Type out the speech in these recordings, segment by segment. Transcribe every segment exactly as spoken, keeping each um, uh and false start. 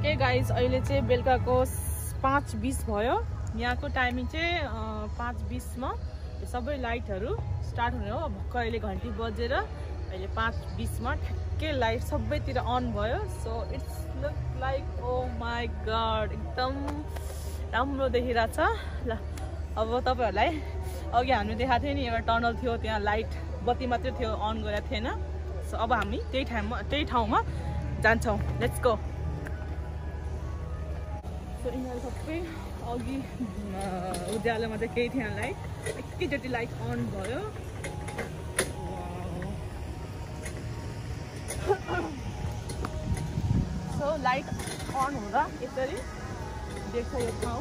Okay guys, अहिले चाहिँ बेलुकाको पाँच बिस भयो। यहाँको टाइमिङ चाहिँ पाँच बिसमा सबै लाइटहरू स्टार्ट हुने हो। भक्क अहिले घन्टी बजेर अहिले पाँच बिसमा ठ्याक्कै लाइट सबैतिर अन भयो। So it's look like oh my god, एकदम राम्रो देखिरहेछ। ल अब तपाईँहरूलाई अघि हामी देखाएको थियो नि, एउटा टनल थियो, त्यहाँ लाइट बत्ती मात्रै थियो, अन गरेको थिएन। सो अब हामी त्यही ठाउँमा त्यही ठाउँमा जान्छौँ। Let's go. सो यिनीहरू सबै अघि उज्यालोमा चाहिँ केही थिएन, लाइट एकैचोटि लाइट अन भयो। सो लाइट अन हुँदा यसरी देख्छ यो ठाउँ।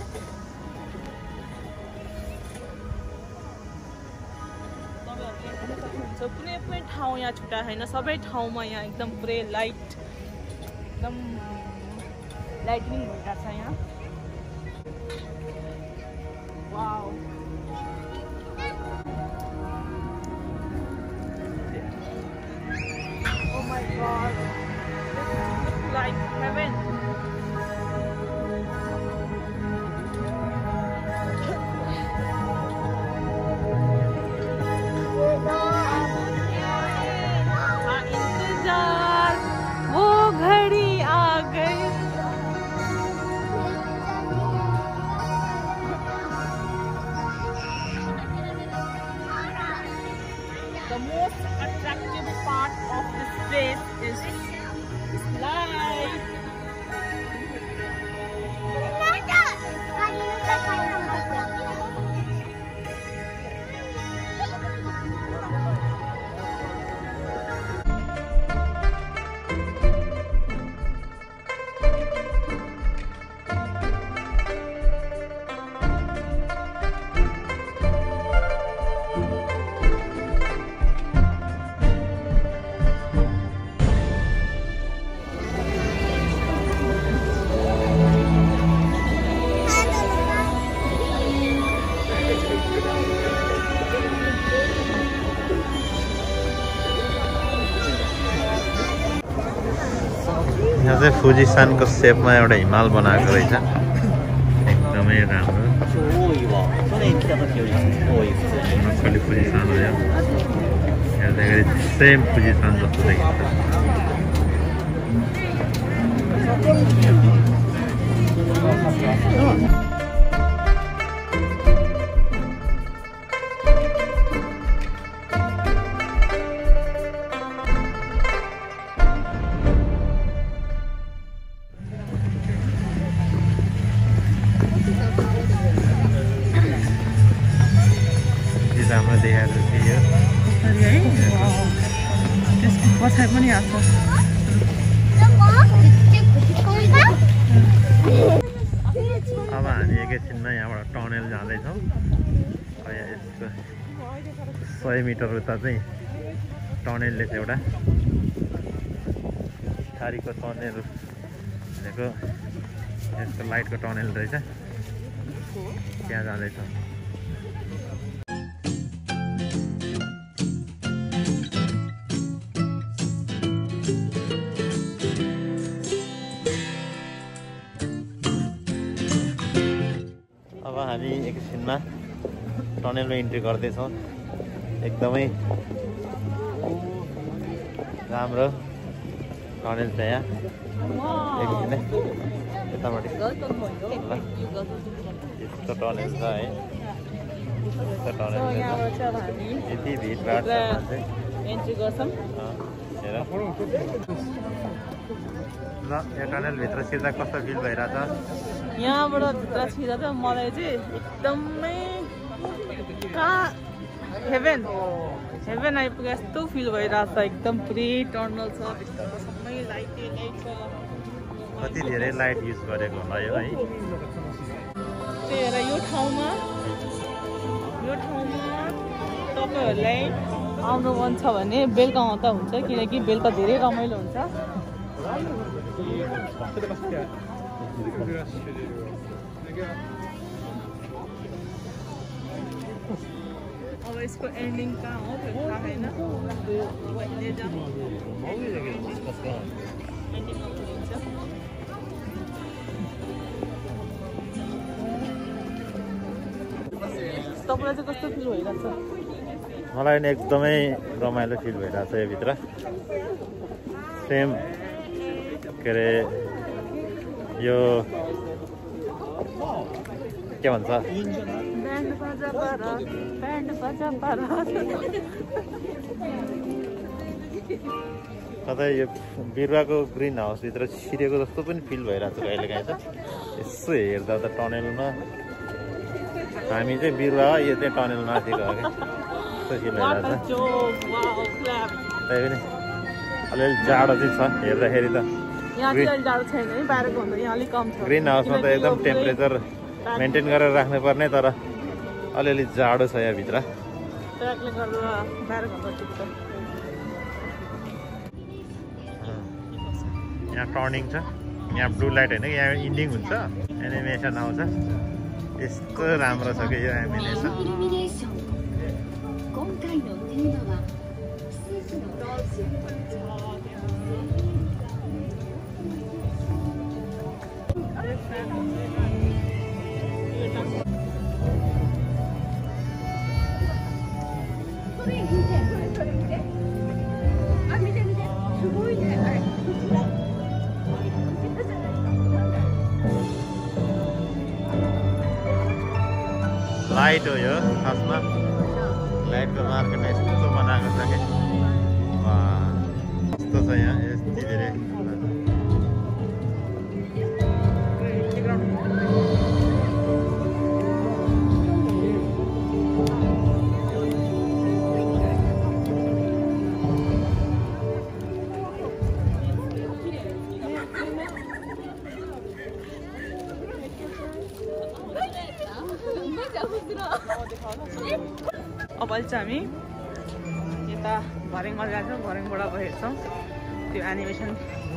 तपाईँहरूले हेर्न सक्नुहुन्छ, कुनै पनि ठाउँ यहाँ छुट्टा छैन, सबै ठाउँमा यहाँ एकदम पुरै लाइट एकदम लाइटिङ भइरहेको छ यहाँ। Wow, oh my god, this looks like heaven. इंतजार वो घड़ी आ गई। The most attractive part of this place is light. यहाँ चाहिँ फुजिसानको सेपमा एउटा हिमाल बनाएको रहेछ, एकदमै राम्रो। नक्कली फुजिसान हो यो, हेर्दाखेरि सेम फुजिसान जस्तो देखिन्छ। राम्रो देखाएको थियो है, त्यसको पछाडि पनि आएको। अब हामी एकैछिनमा यहाँबाट टनेल जाँदैछौँ। यसको सय मिटर उता चाहिँ टनेलले चाहिँ एउटा खारीको टनेल भनेको यसको लाइटको टनेल रहेछ, त्यहाँ जाँदैछौँ। अब हामी एकछिनमा टनेलमा इन्ट्री गर्दैछौँ। एकदमै राम्रो टनेल छ यहाँ। एकछिन यतापट्टि यस्तो टनेल छ है, यस्तो टनेल यति भिडभाड एन्ट्री गर्छौँ। हेर ल, यो टनेलभित्र छिर्दा कस्तो फिल भइरहेछ? यहाँबाट भित्र छिर्दा चाहिँ मलाई चाहिँ एकदमै कहाँ हेभेन हेभेन आइपुगे यस्तो फिल भइरहेछ। एकदम पुरै टनल छ, भित्रको सबै लाइटै लाइट छ। कति धेरै लाइट युज गरेको होला यो है। त्यही भएर यो ठाउँमा यो ठाउँमा तपाईँहरूलाई आउनु मन छ भने बेलुका आउँदा हुन्छ, किनकि बेलुका धेरै रमाइलो हुन्छ। अब इसको एंडिंग कहाँ हो फिर थाहा छैन। एंडिङ तपाईँलाई चाहिँ कस्तो फिल भइरहेछ? मलाई नि एकदमै रमाइलो फिल भइरहेछ यो भित्र सेम के अरे यो के भन्छ ब्यान्ड बाजा पार ब्यान्ड बाजा पार कतै यो बिरुवाको ग्रिन हाउसभित्र छिरेको जस्तो पनि फिल भइरहेको छ कहिलेकाहीँ त यसो हेर्दा त टनेलमा हामी चाहिँ बिरुवा यो चाहिँ टनेल माथि गयो क्या त्यस्तो फिल भइरहेको छ त्यही पनि अलिअलि जाडो चाहिँ छ हेर्दाखेरि त ग्रिन हाउसमा त एकदम टेम्परेचर मेन्टेन गरेर राख्नुपर्ने तर अलिअलि जाडो छ यहाँभित्र यहाँ टर्निङ छ यहाँ ब्लू लाइट होइन यहाँ इन्डिङ हुन्छ एनिमेसन आउँछ यस्तो राम्रो छ कि यो एनिमेसन लाइट हो यो खासमा लाइटको मार्केट यस्तो बनाएको छ कि यस्तो छ यहाँ यति धेरै अब अहिले चाहिँ हामी यता भर्याङमा जान्छौँ भर्याङबाट अब हेर्छौँ त्यो एनिमेसन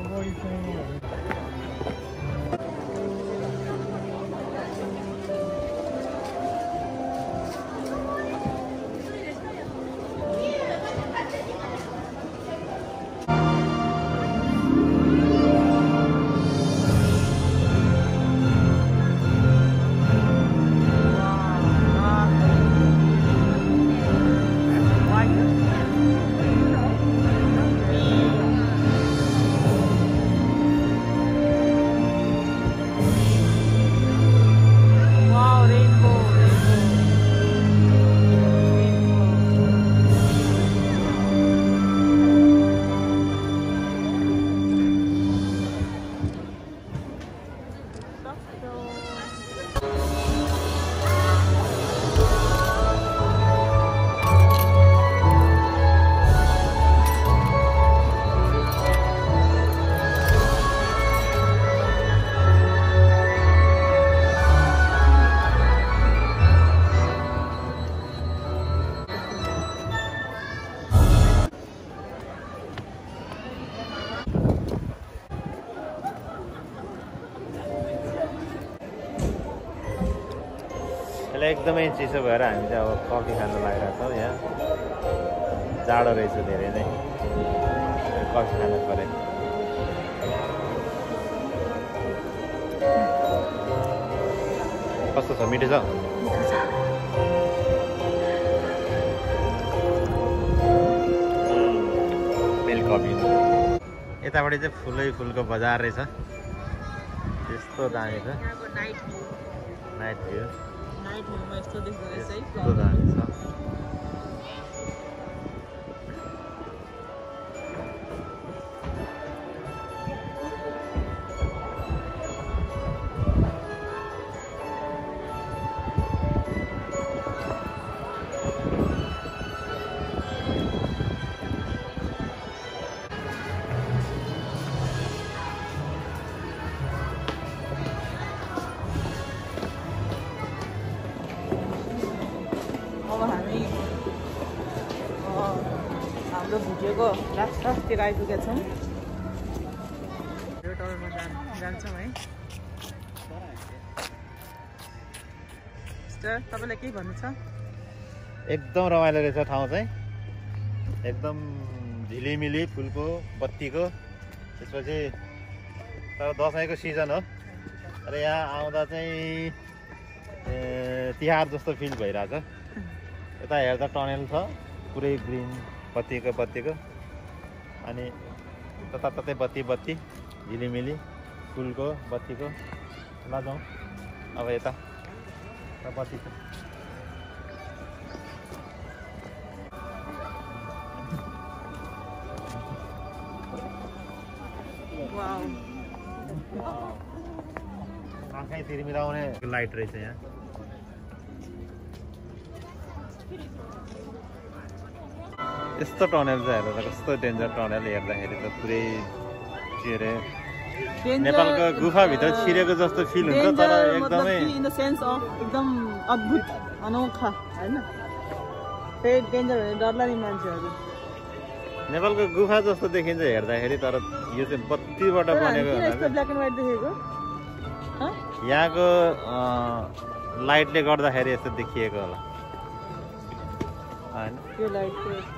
एकदमै चिसो भएर हामी चाहिँ अब कफी खान लागिरहेको छौँ यहाँ जाडो रहेछ धेरै नै कफी खानु पऱ्यो कस्तो छ मिठो छ मिल्क कफी यतापट्टि चाहिँ फुलै फुलको बजार रहेछ त्यस्तो दामी छ नाइट भ्यू यस्तो देख्दो रहेछ है यस्तो दामी छ हाम्रो भिडियोको लास्ट लास्टतिर आइपुगेका छौँ यो टावरमा जान्छौँ है सिस्टर तपाईँलाई केही भन्नु छ एकदम रमाइलो रहेछ ठाउँ चाहिँ एकदम झिलिमिली फुलको बत्तीको त्यसपछि तर दसैँको सिजन हो तर यहाँ आउँदा चाहिँ तिहार जस्तो फिल भइरहेछ यता हेर्दा टनेल छ पुरै ग्रिन बत्तीको बत्तीको अनि तताततै बत्ती बत्ती झिलिमिली फुलको बत्तीको ल जाउँ अब यता बत्ती छ आँखै तिरमिराउने लाइट रहेछ यहाँ यस्तो टनेल चाहिँ हेर्दा कस्तो डेन्जर टनेल हेर्दाखेरि त पुरै के अरे नेपालको गुफाभित्र छिरेको जस्तो फिल हुन्छ तर एकदमै इन द सेन्स अफ एकदम अद्भुत अनोखा हैन त्यही डेन्जर भने डरला नि मान्छेहरू नेपालको गुफा जस्तो देखिन्छ हेर्दाखेरि तर यो चाहिँ बत्तीबाट बनेको ब्ल्याक एन्ड व्हाइट देखेको यहाँको लाइटले गर्दाखेरि यस्तो देखिएको होला हैन त्यो लाइट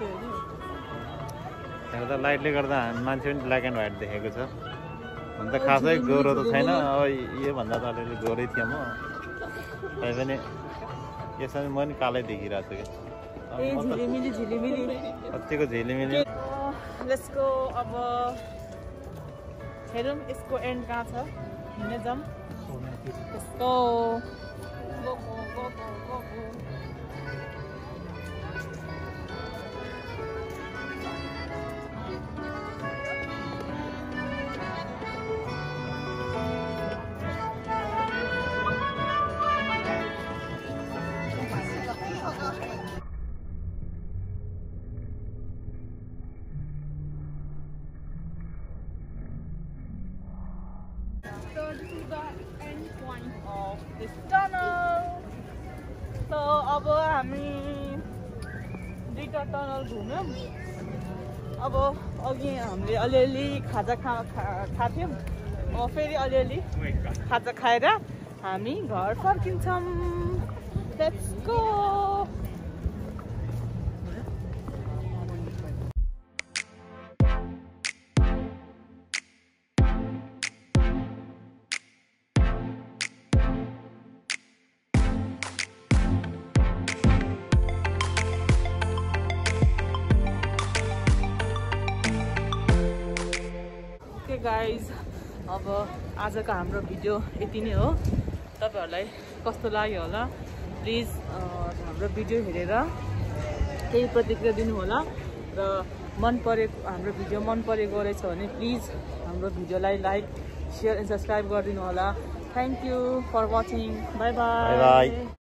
त्यहाँ त लाइटले गर्दा मान्छे पनि ब्ल्याक एन्ड व्हाइट देखेको छ हुन त खासै गोरो त छैन अब योभन्दा त अलिअलि गोरै थिएँ म तैपनि यसमा म पनि कालै देखिरहेको छु कि झिलिमिली झिलिमिली कतिको झिलिमिली लेट्स गो अब हेरौँ यसको एन्ड कहाँ छ हिँड्ने जाउँ यसको go go go go go So this is the end point of this tunnel. So अब हामी दुईटा टनल घुम्यौँ अब अघि हामीले अलिअलि खाजा खा खाथ्यौँ अब फेरि अलिअलि खाजा खाएर हामी घर फर्किन्छौँ लेट्स गो गाइज अब आजको हाम्रो भिडियो यति नै हो तपाईहरुलाई कस्तो लाग्यो होला प्लिज हाम्रो भिडियो हेरेर केही प्रतिक्रिया दिनु होला र मन परेको हाम्रो भिडियो मन परेको रहेछ भने प्लिज हाम्रो भिडियोलाई लाइक शेयर एन्ड सब्स्क्राइब गरिदिनु होला thank you for watching bye by